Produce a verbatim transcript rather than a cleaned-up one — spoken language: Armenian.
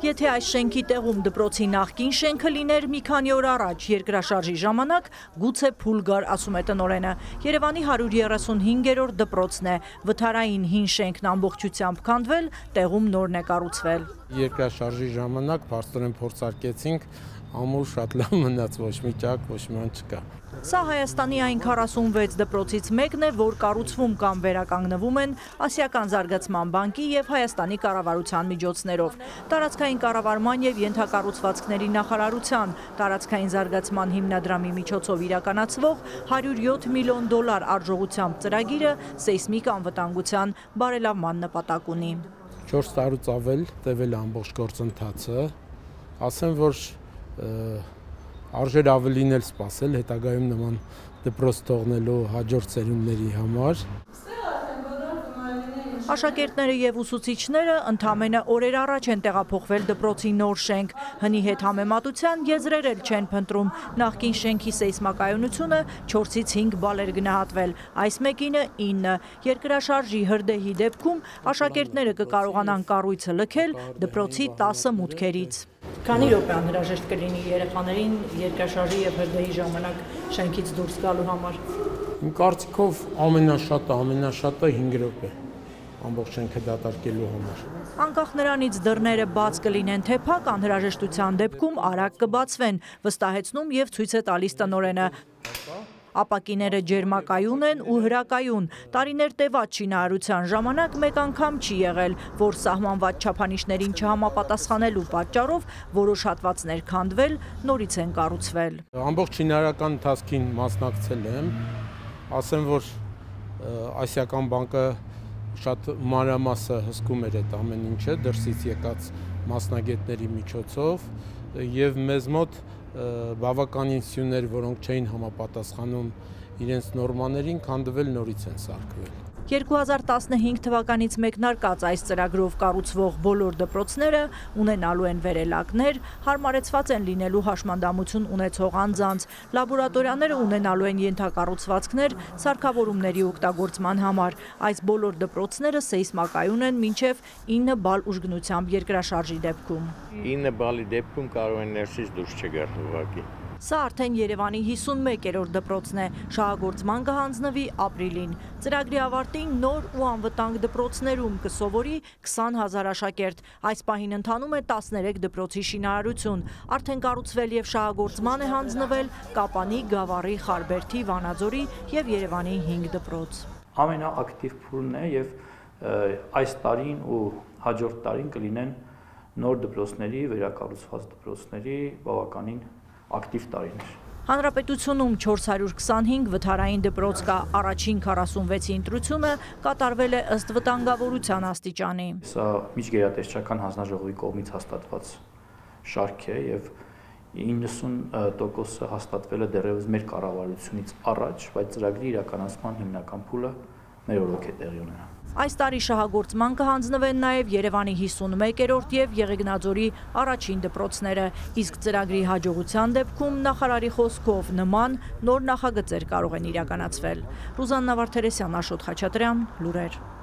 Եթե այս շենքի տեղում դպրոցի նախկին շենքը լիներ մի քանի օր առաջ երկրաշարժի ժամանակ, գուցե փուլ գար, ասում է տնօրենը։ Երևանի հարյուր երեսունհինգերորդ դպրոցն է, վթարային հին շենքն ամբողջությամբ քանդվել, տեղում նորն է կառուցվել։ Երկրաշարժի ժամանակ բարձրորեն փորձարկեցինք, ամուր շատ լավ մնաց, ոչ մի ճակ, ոչ մի բան չկա։ Սա Հայաստանի այն քառասունվեց դպրոցից մեկն է, որ կառուցվում կամ վերականգնվում են Ասիական զարգացման բանկի և Հայաստանի կառավարության միջոցներով։ Տարածքային կառավարման և ենթակառուցվածքների նախարարության տարածքային զարգացման հիմնադրամի միջոցով իրականացվող հարյուր յոթ միլիոն դոլար արժողությամբ ծրագիրը սեյսմիկ անվտանգության բարելավման նպատակ ունի։ չորս տարուց ավել տևել ամբողջ գործընթացը, ասեմ, որ արժեր ավելին էլ սպասել հետագայում նման դպրոց թողնելու հաջորդ սերունդների համար։ Աշակերտները և ուսուցիչները ընդամենը օրեր առաջ են տեղափոխվել դպրոցի նոր շենք, հնի հետ համեմատության եզրեր էլ չեն փնտրում, նախկին շենքի սեյսմակայունությունը չորսից հինգ բալ էր գնահատվել, այս մեկինը ինը։ Երկրաշարժի հրդեհի դեպքում աշակերտները կկարողանան կառույցը լքել դպրոցի տասը մուտքերից։ Քանի րոպե անհրաժեշտ կլինի երեխաներին երկրաշարժի և հրդեհի ժամանակ շենքից դուրս գալու համար։ Իմ կարծիքով ամենաշատը, ամենաշատը հինգ րոպե ամբողջ շենքը դատարկելու համար։ Անկախ նրանից դռները բաց կլինեն թե փակ, անհրաժեշտության դեպքում արագ կբացվեն, վստահեցնում և ցույց է տալիս տնօրենը։ Ապակիները ջերմակայուն են ու հրակայուն, տարիներ տևած շինարարության ժամանակ մեկ անգամ չի եղել, որ սահմանված չափանիշներին չհամապատասխանելու պատճառով որոշ հատվածներ քանդվել, նորից են կառուցվել։ Ամբողջ շինարարական ընթացքին մասնակցել եմ, ասեմ, որ Ասիական բանկը շատ մանրամասը հսկում էր այդ ամեն ինչը դրսից եկած մասնագետների միջոցով և մեզ մոտ բավականին սյուներ, որոնք չէին համապատասխանում իրենց նորմաներին, քանդվել, նորից են սարքվել։ երկու հազար տասնհինգ թվականից մեկնարկած այս ծրագրով կառուցվող բոլոր դպրոցները ունենալու են վերելակներ, հարմարեցված են լինելու հաշմանդամություն ունեցող անձանց, լաբորատորիաները ունենալու են ենթակառուցվածքներ սարքավորումների օգտագործման համար։ Այս բոլոր դպրոցները սեյսմակայուն են մինչև ինը բալ ուժգնությամբ երկրաշարժի դեպքում։ ինը բալի դեպքում կարող են ներսից դուրս չգալ ուղղակի։ Սա արդեն Երևանի հիսունմեկերորդ դպրոցն է, շահագործման կհանձնվի ապրիլին։ Ծրագրի ավարտին նոր ու անվտանգ դպրոցներում կսովորի քսան հազար աշակերտ։ Այս պահին ընթանում է տասներեք դպրոցի շինարարություն։ Արդեն կառուցվել և շահագործման է հանձնվել Կապանի, Գավառի, Խարբերդի, Վանաձորի և Երևանի հինգ դպրոց։ Ամենաակտիվ փուլն է և այս տարին ու հաջորդ տարին կլինեն նոր դպրոցների, վերակառուցված դպրոցների բավականին ակտիվ տարիներ։ Հանրապետությունում չորս հարյուր քսանհինգ վթարային դպրոց կա, առաջին քառասունվեցի ընտրությունը կատարվել է ըստ վտանգավորության աստիճանի։ Սա միջգերատեսչական հանձնաժողովի կողմից հաստատված շարք է և իննսուն տոկոսը հաստատվել է դեռևս մեր կառավարությունից առաջ, բայց ծրագրի իրականացման հիմնական փուլը մեր օրոք է տեղի ունենա։ Այս տարի շահագործման կհանձնվեն նաև Երևանի հիսունմեկերորդ և Եղեգնաձորի առաջին դպրոցները, իսկ ծրագրի հաջողության դեպքում նախարարի խոսքով նման նոր նախագծեր կարող են իրականացվել։ Ռուզաննա Վարդերեսյան, Աշոտ Խաչատրյան, լուրեր։